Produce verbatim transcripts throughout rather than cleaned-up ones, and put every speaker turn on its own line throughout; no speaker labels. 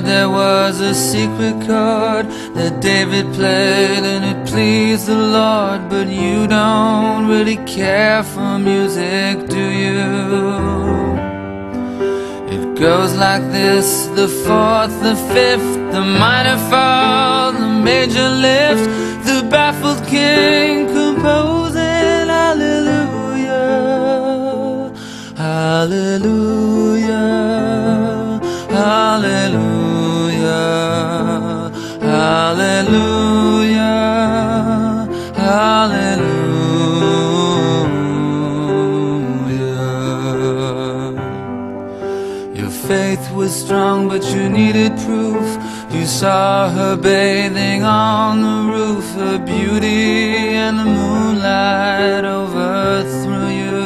heard there was a secret chord that David played and it pleased the Lord. But you don't really care for music, do you? It goes like this: the fourth, the fifth, the minor fall, the major lift, the baffled king composing hallelujah, hallelujah, hallelujah, hallelujah, hallelujah. Your faith was strong, but you needed proof. You saw her bathing on the roof, her beauty and the moonlight overthrew you.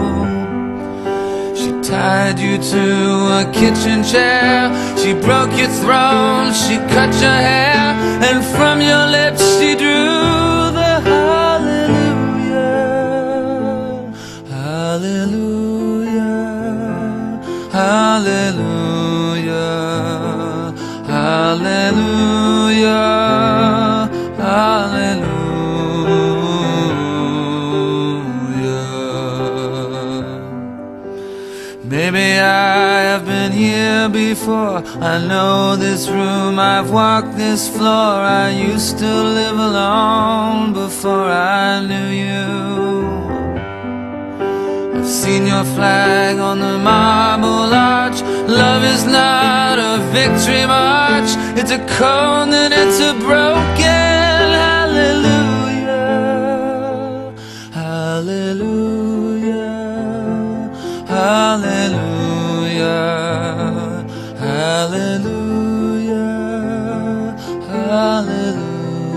She tied you to a kitchen chair, she broke your throne, she cut your hair, and from your lips she drew the hallelujah, hallelujah, hallelujah, hallelujah, hallelujah. Maybe I have been here before, I know this room, I've walked this floor. I used to live alone before I knew you. I've seen your flag on the marble arch. Love is not a victory march, it's a cold and it's a broken hallelujah, hallelujah, hallelujah, hallelujah, hallelujah.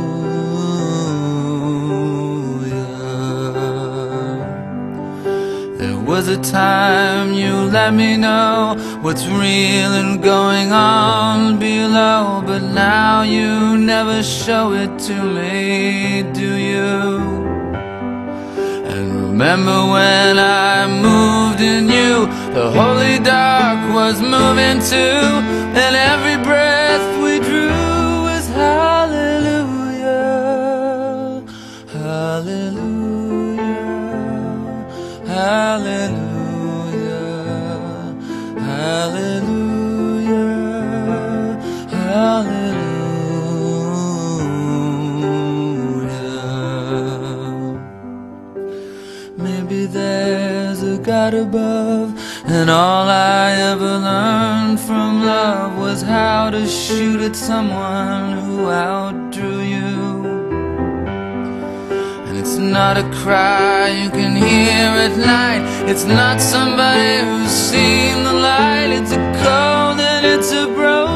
There was a time you let me know what's real and going on below, but now you never show it to me, do you? And remember when I moved in you, the holy dark was moving too, and every breath we drew was hallelujah, hallelujah, hallelujah, hallelujah, hallelujah. Maybe there's a God above, and all I ever learned from love was how to shoot at someone who outdrew you. And it's not a cry you can hear at night, it's not somebody who's seen the light, it's a cold and it's a broken